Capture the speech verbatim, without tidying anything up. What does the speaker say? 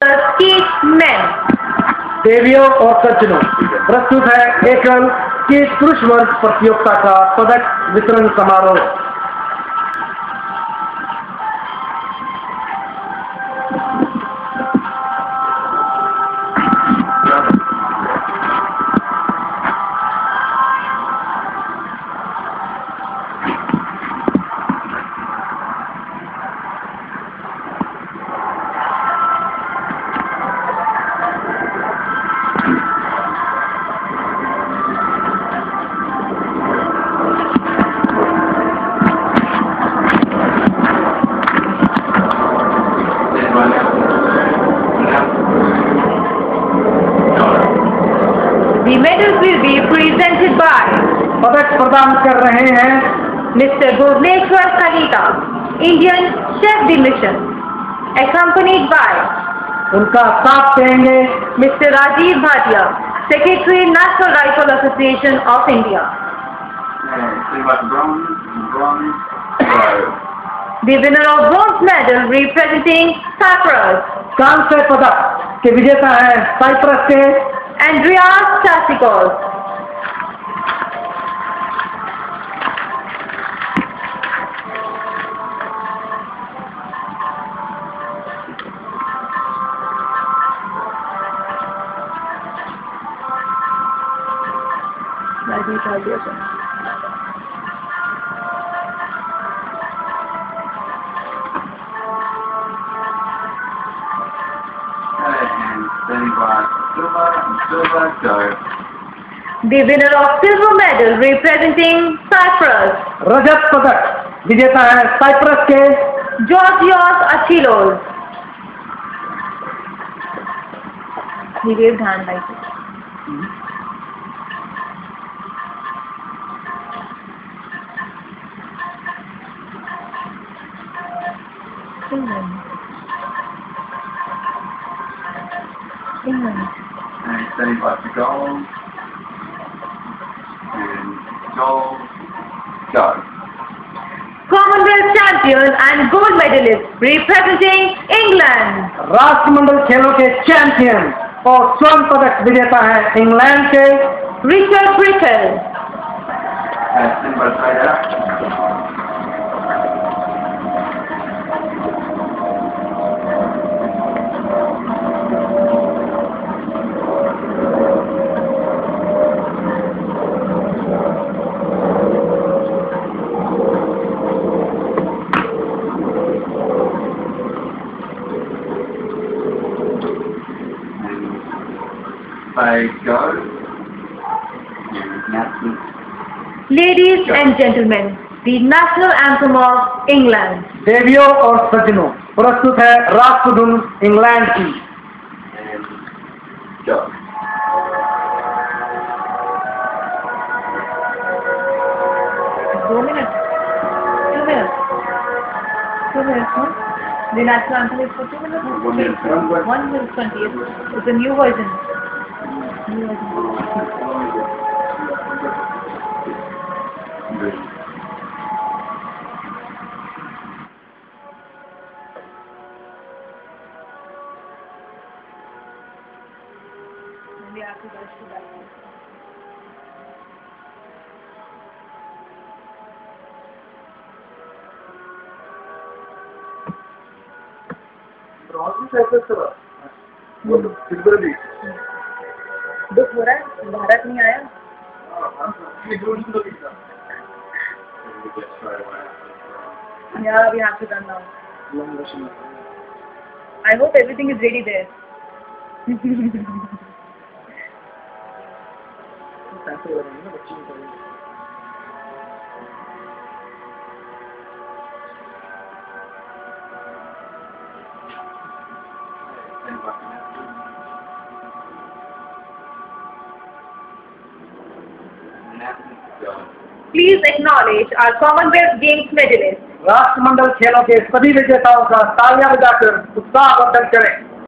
Skeet man. देवियों और सज्जनों, प्रस्तुत है एकल स्कीट पुरुष वर्ग प्रतियोगिता का पदक वितरण समारोह। The medals will be presented by पदक प्रदान कर रहे हैं Mister Bhuvneshwar Kalita, Indian Chef Division, accompanied by उनका साथ देंगे Mister Rajiv Bhatia, Secretary National Rifle Association of India. The winner of bronze medal representing Cyprus, कांस्य पदक के विजेता है साइप्रस के Andreas Chassikos. The winner of silver medal representing Cyprus, रजत पदक विजेता है साइप्रस के Georgios Achilos. He waved hand like this. England. England. And standing by for gold. And gold. Go. Commonwealth champion and gold medalist representing England, राष्ट्रमंडल खेलों के champion और स्वर्ण पदक विजेता है इंग्लैंड के Richard Brittle. And standing by straight out. They go. National. Ladies and gentlemen, the national anthem of England. देवियों और सज्जनों, प्रस्तुत है राष्ट्रधुन इंग्लैंड की। And go. Two minutes. Two minutes. Two minutes, huh? The national anthem is for two minutes? One minute. One minute. One minute twenty. It's a new version. New version. Maybe I have to rush to that one. दुख हो रहा है, भारत नहीं आया। Yeah, we have to run now. I hope everything is ready there. Please acknowledge our Commonwealth Games medalists. राष्ट्रमंडल खेलों के सभी विजेताओं का तालियां बजाकर उत्साहवर्धन करें।